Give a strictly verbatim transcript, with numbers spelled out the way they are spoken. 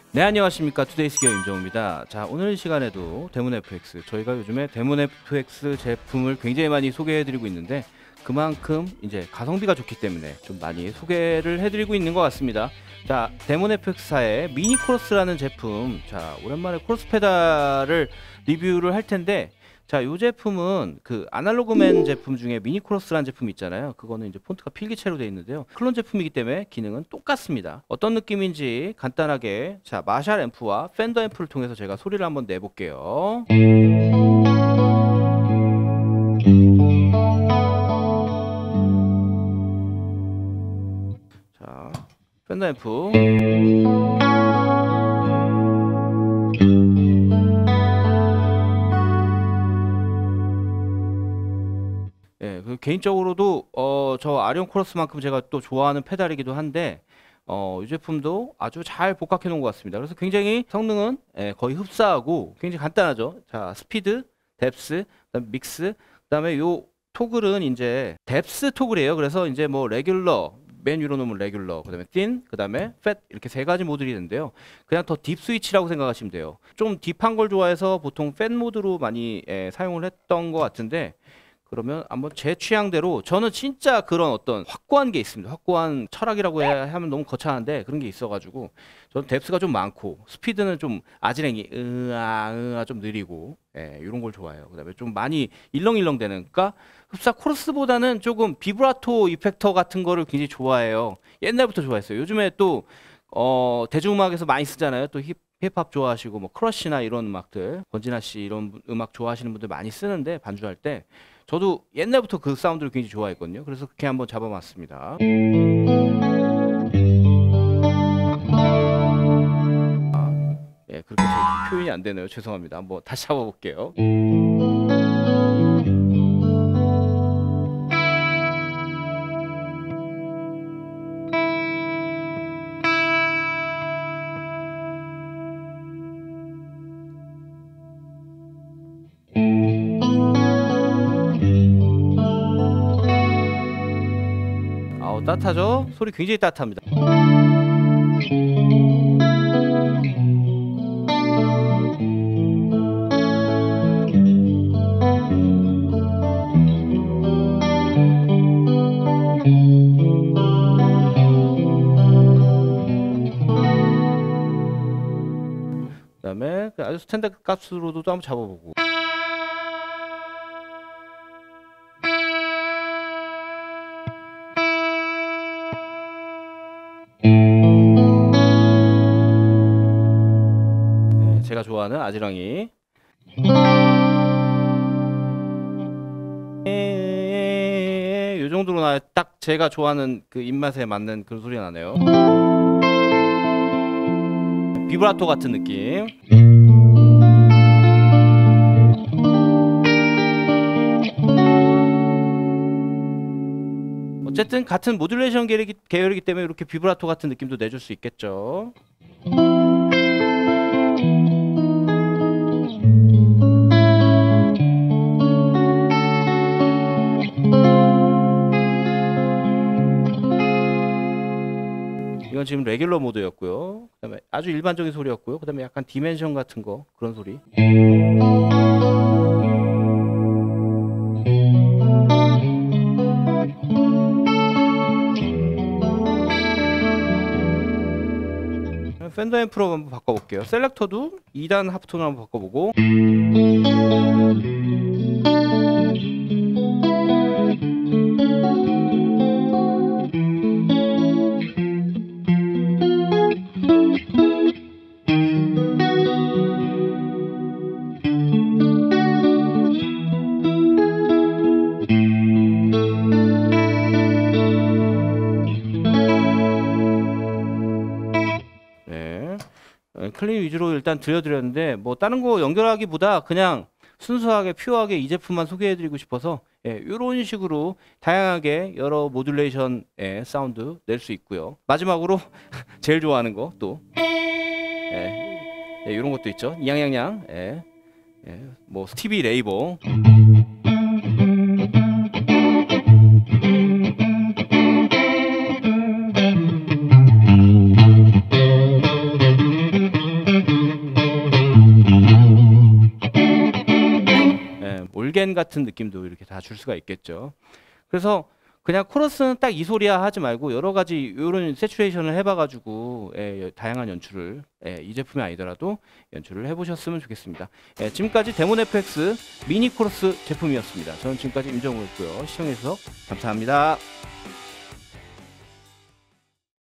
네, 안녕하십니까. 투데이스기어 임정우입니다. 자, 오늘 시간에도 데몬에프엑스, 저희가 요즘에 데몬에프엑스 제품을 굉장히 많이 소개해드리고 있는데 그만큼 이제 가성비가 좋기 때문에 좀 많이 소개를 해드리고 있는 것 같습니다. 자, 데몬에프엑스사의 미니코러스라는 제품, 자, 오랜만에 코러스 페달을 리뷰를 할 텐데, 자, 이 제품은 그 아날로그맨 제품 중에 미니코러스라는 제품이 있잖아요. 그거는 이제 폰트가 필기체로 되어 있는데요. 클론 제품이기 때문에 기능은 똑같습니다. 어떤 느낌인지 간단하게, 자, 마샬 앰프와 팬더 앰프를 통해서 제가 소리를 한번 내볼게요. 자, 팬더 앰프. 예, 그 개인적으로도 어, 저 아리온 코러스만큼 제가 또 좋아하는 페달이기도 한데 어, 이 제품도 아주 잘 복각해 놓은 것 같습니다. 그래서 굉장히 성능은 예, 거의 흡사하고 굉장히 간단하죠. 자, 스피드, 뎁스, 그다음 믹스, 그다음에 요 토글은 이제 뎁스 토글이에요. 그래서 이제 뭐 레귤러, 맨 위로 놓으면 레귤러, 그다음에 틴, 그다음에 팻 이렇게 세 가지 모듈이 있는데요. 그냥 더 딥 스위치라고 생각하시면 돼요. 좀 딥한 걸 좋아해서 보통 팻 모드로 많이 예, 사용을 했던 것 같은데. 그러면 한번 제 취향대로 저는 진짜 그런 어떤 확고한 게 있습니다. 확고한 철학이라고 해야 하면 너무 거창한데 그런 게 있어가지고 저는 뎁스가 좀 많고 스피드는 좀 아지랭이 으아 으아 좀 느리고 예, 이런 걸 좋아해요. 그다음에 좀 많이 일렁일렁 되는 그러니까 흡사 코러스보다는 조금 비브라토 이펙터 같은 거를 굉장히 좋아해요. 옛날부터 좋아했어요. 요즘에 또 어, 대중음악에서 많이 쓰잖아요. 또 힙, 힙합 좋아하시고 뭐 크러쉬나 이런 음악들 권진아 씨 이런 음악 좋아하시는 분들 많이 쓰는데 반주할 때 저도 옛날부터 그 사운드를 굉장히 좋아했거든요. 그래서 그렇게 한번 잡아봤습니다. 아, 예, 그렇게 제 표현이 안 되네요. 죄송합니다. 한번 다시 잡아볼게요. 아우, 따뜻하죠? 소리 굉장히 따뜻합니다. 그 다음에 아주 스탠다드 값으로도 한번 잡아보고 네, 제가 좋아하는 아지랑이 이 정도로 나 딱 제가 좋아하는 그 입맛에 맞는 그런 소리가 나네요. 비브라토 같은 느낌. 어쨌든 같은 모듈레이션 계열이기, 계열이기 때문에 이렇게 비브라토 같은 느낌도 내줄 수 있겠죠. 이건 지금 레귤러 모드였고요. 그다음에 아주 일반적인 소리였고요. 그다음에 약간 디멘션 같은 거 그런 소리. 팬더 앰프로 한번 바꿔볼게요. 셀렉터도 이 단 하프톤으로 한번 바꿔보고 클린 위주로 일단 들려드렸는데 뭐 다른 거 연결하기보다 그냥 순수하게 퓨어하게 이 제품만 소개해드리고 싶어서 예, 이런 식으로 다양하게 여러 모듈레이션의 사운드 낼 수 있고요. 마지막으로 제일 좋아하는 거 또 예, 예, 이런 것도 있죠. 양양양 예, 예, 뭐 스티비 레이버 올겐 같은 느낌도 이렇게 다 줄 수가 있겠죠. 그래서 그냥 코러스는 딱 이 소리야 하지 말고 여러 가지 이런 세츄레이션을 해봐가지고 예, 다양한 연출을 예, 이 제품이 아니더라도 연출을 해보셨으면 좋겠습니다. 예, 지금까지 데몬 에프엑스 미니 코러스 제품이었습니다. 저는 지금까지 임정우였고요. 시청해주셔서 감사합니다.